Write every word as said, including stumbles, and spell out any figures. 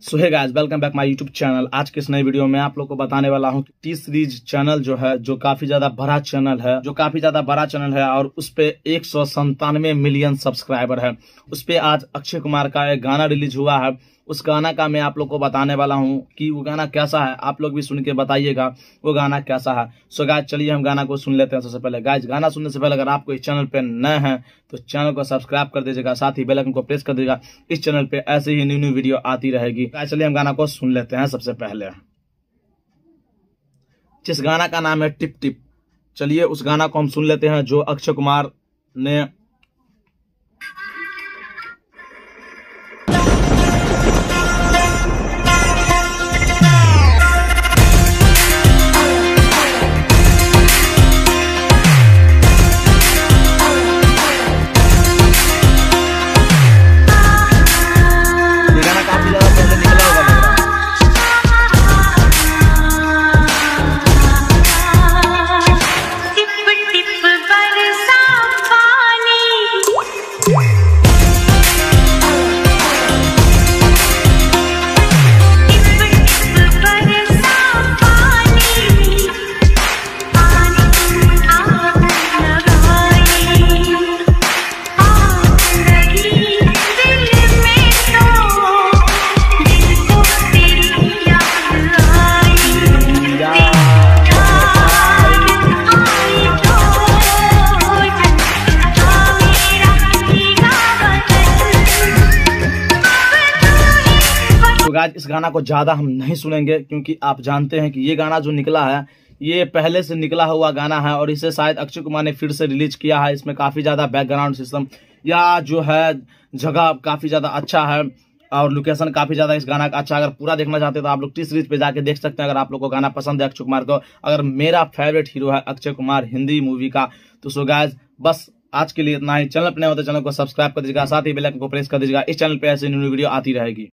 So hey guys, welcome back my YouTube channel. आज के इस नई वीडियो में आप लोग को बताने वाला हूं कि टी सीरीज चैनल जो है, जो काफी ज्यादा बड़ा चैनल है जो काफी ज्यादा बड़ा चैनल है और उस पे एक सौ संतानवे मिलियन सब्सक्राइबर है। उस पे आज अक्षय कुमार का एक गाना रिलीज हुआ है। उस गाना का मैं आप लोग को बताने वाला हूं कि वो गाना कैसा है। आप लोग भी सुन के बताइएगा वो गाना कैसा है। सो गाइस, चलिए हम गाना को सुन लेते हैं। सबसे पहले गाइस, गाना सुनने से पहले अगर आपको इस चैनल पे नए हैं तो चैनल को सब्सक्राइब कर दीजिएगा, साथ ही बेल आइकन को प्रेस कर दीजिएगा। इस चैनल पे ऐसे ही न्यू न्यू वीडियो आती रहेगी। गाइस चलिए हम गाना को सुन लेते हैं। सबसे पहले जिस गाना का नाम है टिप टिप, चलिए उस गाना को हम सुन लेते हैं जो अक्षय कुमार ने गाइस इस गाना को ज्यादा हम नहीं सुनेंगे क्योंकि आप जानते हैं कि ये गाना जो निकला है ये पहले से निकला हुआ गाना है और इसे शायद अक्षय कुमार ने फिर से रिलीज किया है। इसमें काफी ज्यादा बैकग्राउंड सिस्टम या जो है जगह काफी ज्यादा अच्छा है और लोकेशन काफी ज्यादा इस गाना का अच्छा। अगर पूरा देखना चाहते हैं तो आप लोग टी सीरीज पे जाके देख सकते हैं। अगर आप लोग को गाना पसंद है अक्षय कुमार को, अगर मेरा फेवरेट हीरो है अक्षय कुमार हिंदी मूवी का, तो सो गाइस बस आज के लिए इतना ही। चैनल पर नए होते चैनल को सब्सक्राइब कर दीजिएगा, साथ ही बेल आइकन को प्रेस कर दीजिएगा। इस चैनल पे ऐसी न्यू वीडियो आती रहेगी।